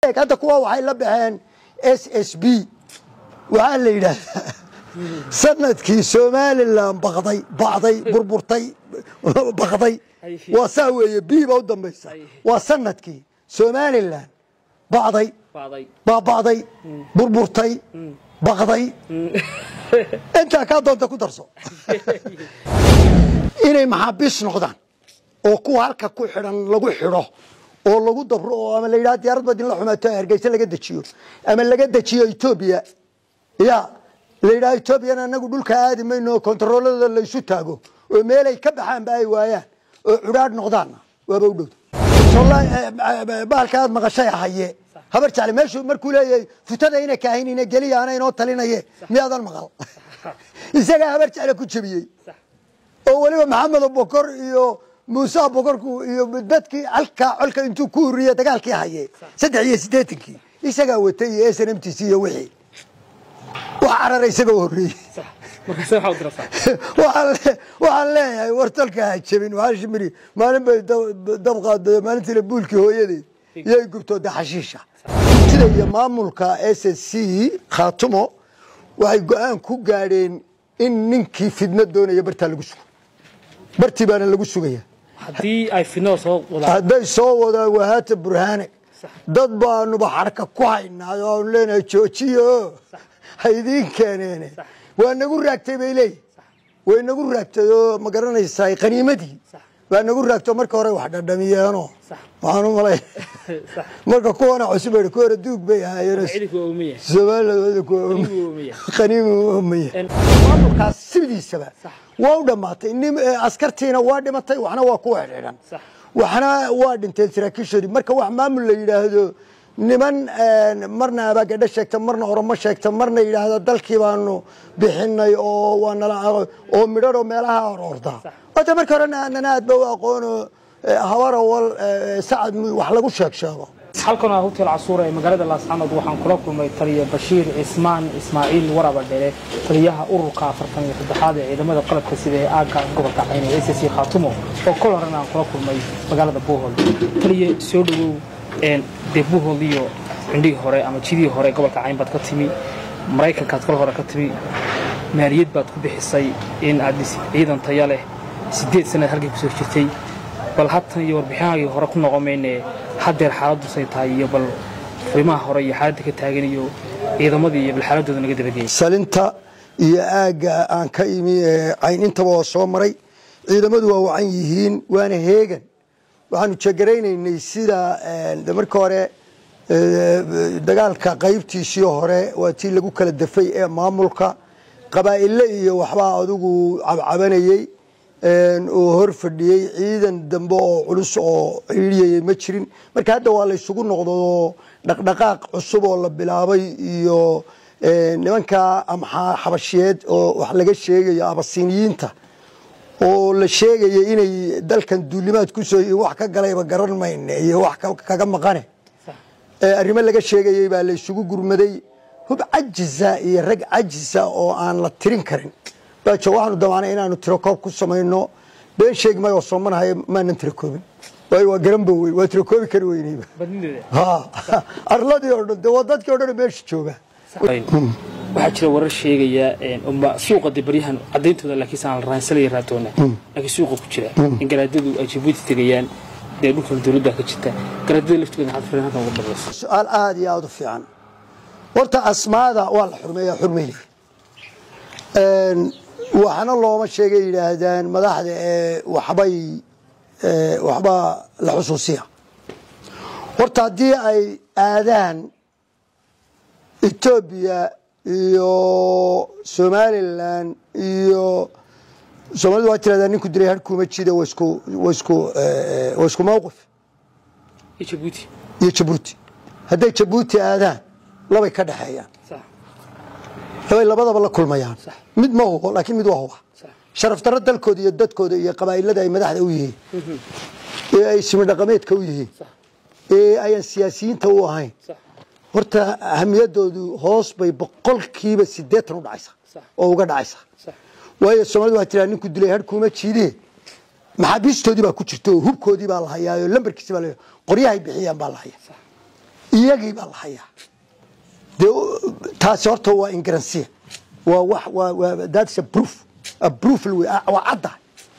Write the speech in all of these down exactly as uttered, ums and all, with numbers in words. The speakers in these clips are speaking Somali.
هذا كوا وحي لبحين اس اس بي وعلى اللي يده سندكي سومالي بغضي بعضي بربرتي بغضي وساوي بي بودم بس وسندكي سومالي لان بعضي بعضي بعضي بربرتي بغضي انت كادو انت كدرسو inay maxaabiis noqdaan oo kuwa halka ku xiran lagu xiro oo lagu dabro ama la yiraahdo diyaarad badin la xumaato Hargeysa laga dajiyo ama laga dajiyo Ethiopia ya la yiraahdo Ethiopia anagu dhulka aadi mayno kontaroolada la isu taago oo meel ay ka baxaan ba ay waayaan oo curaad noqdaan waaba u dhow wallahi baalkaad maqashay haye habar jacel meeshu markuu leeyahay futada ina kaahinina galiyaana inoo talinaye miyaadan maqal isaga habar jacel ku jabiyay ولي محمد أبو بكر iyo موسى أبو بكر iyo dadkii halka colka intuu ku huriyay dagaalkii hayay saddex iyo siddeetankii isaga watay S N M T C iyo wixii waxa araray isaga huriyay markaas waxa u dirasa waxa waxa leeyahay wartalka jabin waxa shimiri maalin bay dab qaado maalintii la buulkii hooyadii iyay gubto xashiisha sida iyo maamulka S S C Khaatumo waxay go'aan ku gaadheen in ninkii fidna doonaya barta lagu sugo barti baan lagu sugaya hadii ay fidno soo wada haday soo wada wahaata burhaane dad baanu baxarka ku haynaa oo leenahay joojiyo haydin keeneen waa nagu raagtay beelay way nagu raagtay oo ma garanaysaa qaniimadii waa nagu raagto marka hore wax dhadhamiyeeno waxaan u malay marka kuwana cusub ay ku hore duug bay ahaayeen Soomaaliya ku qaniimo umiye maamulkaas sidiisaba waa u dhamaatay in askartiina waa dhimatay waxna waa ku xidhan waxna waa dhinteen saraakiishooda marka wax maamul la yiraahdo niman marna abaga sheegta marna oromo sheegta marna yiraahdo dalkii baanu bixinay oo waana oo midho meelaha ororda wada marka horena anana aad baa aqoon hawara wal saad wax lagu sheeg sheego halkan waa hotel Casuur ee magaalada Laascaanood waxaan kula kulmay taliye Bashiir Ismaan Ismaaciil Waraba Dheere taliyaha ururka afartan iyo saddexaad ee ciidamada qalabka sida ee aaga gobolka Cayn ee S S C Khaatumo oo kala horena kula kulmay magaalada Bohol taliye soo dhawow een deebuhol iyo indhii hore ama jidii hore gobolka Cayn bad ka timi Mareykanka kala hore ka timi maaliyad bad ku bixisay in aad ciidan tayo leh sideed sano halkii ku soo jirtay bal hatan iyo warbixinahii hore ku noqomeynay hadeer xaaladdu say tahay iyo bal fariimaha hore iyo xaaladda ka taagan iyo ciidamadii iyo bal xaaladooda naga dabagay salinta iyo aaga aan ka imi Cayn intaba soo maray ciidamadu waa wacan yihiin waana heegan waxaanu jagaraynay sida marka hore dagaalka qaybtiisii hore waa tii lagu kala dafay ee maamulka qabaa'il iyo waxba adigu cabanayay oo hor fadhiyay ciidan dambe oo culus oo ciidiyay ma jirin marka hadda waa la isugu noqdo dhaqdhaqaaq cusub oo la bilaabay iyo nimanka amxa xabashiyeed oo wax laga sheegayo abasiiniyiinta oo la sheegay inay dalkan duulimaad ku soo wax ka galayba garan mayn iyo wax kaga maqane ee arrimo laga sheegay baa la isugu gurmaday hub ajiza iyo rag ajiza oo aan la tirin karin baajo waxaanu damaanay inaanu tiro koob ku sameeyno been sheegmay oo Soomaaliya ma nan tiro koobin way waa garan weey waa tiro koobi kari weynayba ha arladii oo dhan wadadkii oo dhan meesha jooga waxa jira warar sheegaya in suuqa dibriyahan cadeyntooda laakiin aan raansalay raatoona laakiin suuqa ku jira in garaadadu ay Djibouti tagayaan dee dhulka dawladda ka jirta garaadada laftigeeda had fariinta ugu dhabayso su'aal aad iyo aad u fiican horta asmaada waa la xurmeeyaa xurmeeyay een waxana looma sheegay yiraahdaan madaxda ee waxbay ee waxba la xusuusiya horta hadii ay aadaan Ethiopia iyo Somaliland iyo Soomaalidu waa tiraadaan ninku diray har kuma jida wasku wasku wasku mowqif Djibouti iyo Djibouti haday Djibouti aadaan laba ka dhaxeeyaan sax way labadaba la kulmayaan mid ma hubo laakiin mid waa hubo sharaf darro dalkooda iyo dadkooda iyo qabaa'ilada ay madaxda u yihiin ee ay simi dhaqameedka u yihiin ee ay siyaasiyiinta u ahayn horta ahamiyadoodu hoos bay boqolkiiba siddeetan u dhacaysa oo uga dhacaysa waayo Soomaalidu waa tiraan ninku dilay har kuma jiidee maxaabiistoodii baa ku jirto hubkoodii baa la hayaa lambarkiisa baa la qoryahay bixiyaan baa la hayaa iyagii baa la hayaa dee taasi horta waa ingiriisiya waa wax waa that's a proof a proof waa cadda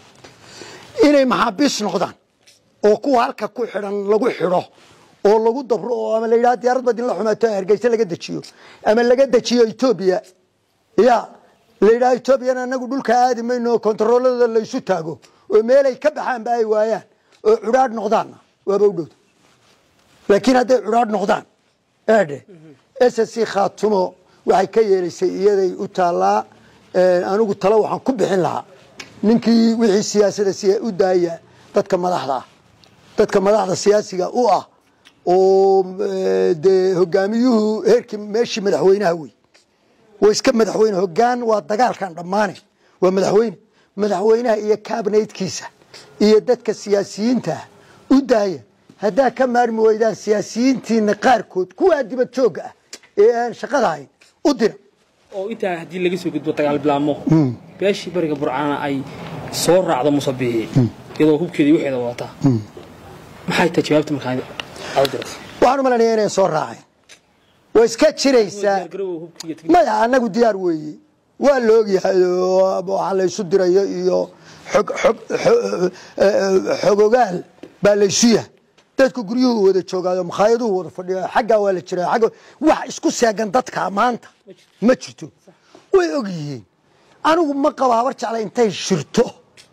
inay maxaabiis noqdaan oo kuwa halka ku xidhan lagu xidho oo lagu dabro oo ama la yiraahdo diyaarad badin la xumaato Hargeysa laga dajiyo ama laga dajiyo Ethiopia ya la yiraahdo Ethiopia anagu dhulka aadi mayno kontaroolada la isu taago oo meel ay ka baxaan ba ay waayaan oo curaad noqdaan waaba u dhow laakiin haday curaad noqdaan eede S S C Khaatumo waxay ka yeelisay iyaday u taalaa anigu talo waxaan ku bixin lahaa ninkii wixii siyaasadda si u daaya dadka madaxda dadka madaxda siyaasiga u ah oo de hogaamiyuhu heerkii meeshii madaxweynaha wey way iska madaxweyne hogaan waa dagaalkan dhamaanay waa madaxweyne madaxweynaha iyo cabinet-kiisa iyo dadka siyaasiyiinta u daaya hadaa ka maarmi weydaan siyaasiyiintiina qaarkood kuwa dibad jooga ah ee aan shaqada hayn u dira oo inta hadii laga soo gudbo dagaal bilaamo beeshii bariga Burcaan ay soo raacdo Musabihi iyadoo hubkeedii wixii wata maxay tahay jawaabta markaa awdar waxaan malanayaa inay soo raaceen way iska jiraysaa maya anagu diyaar weeye waa la ogyahay waxa la isu dirayo iyo xog xog xogogaal baa la isu yahay dadku guryuhu wada joogaado makhaayadahu wada fadhiyo xagga waa la jiraa xagga wax isku seegan dadka maanta ma jirto way ogyihiin anigu ma qaba habar jeclay intay shirto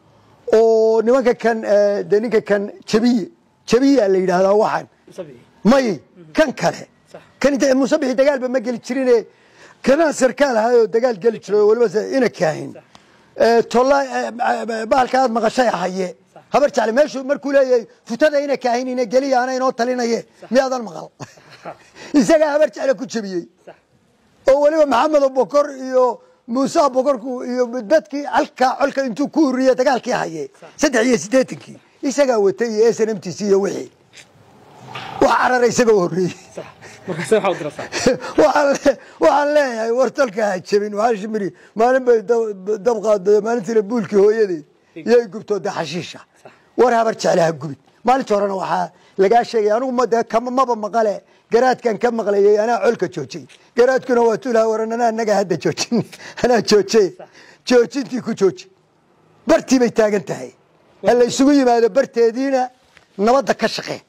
oo nimanka kan de ninka kan jabiye jabiye la yiraahdo waxan may kan kale kan inta Musabihi dagaalba ma gali jirine kana sarkaal hayo dagaal gali jiray waliba ina kaahin ee tollay baalkaad maqashay haye habar jeclay meeshu markuu leeyahay futada ina kaahin ina gali aan inoo talinaye miyaadan maqal isaga habar jeclay ku jabiyay oo waliba Maxamed Bokor iyo Musa Bokorku iyo dadkii halka colka intuu ku huriyay dagaalkii haye saddex iyo siddeetankii isaga watay S N M T C iyo wixii waxa araray isaga horreeyay markaas waxa u dirasa waxa waxa leeyahay wartalka jabin waxa shimiri maalin bay dab qaaday maalintii buulkii hooyadii iyay gubtooda xashiisha war habar jeclaha gubid maalintii horena waxa laga sheegay anigu ma kama maba maqale garaadkan ka maqlayay ana colka joojay garaadkuna waa tuulaa waranana anaga hadda joojin ana joojay joojintii ku joojay bartii bay taagan tahay hal isugu yimaado barteediina nabadda ka shaqee